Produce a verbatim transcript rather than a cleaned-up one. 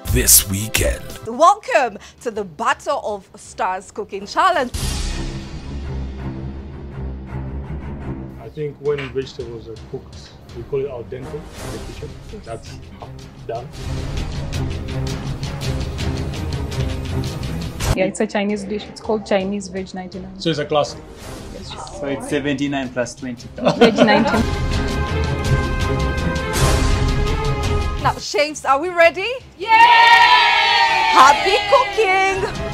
this weekend. Welcome to the Battle of Stars Cooking Challenge. I think when vegetables are cooked, we call it al dente in the kitchen. That's done. Yeah, it's a Chinese dish. It's called Chinese Veg ninety-nine. So it's a classic. So it's seventy-nine plus twenty. Veg ninety-nine. Now, chefs, are we ready? Yeah! Happy cooking!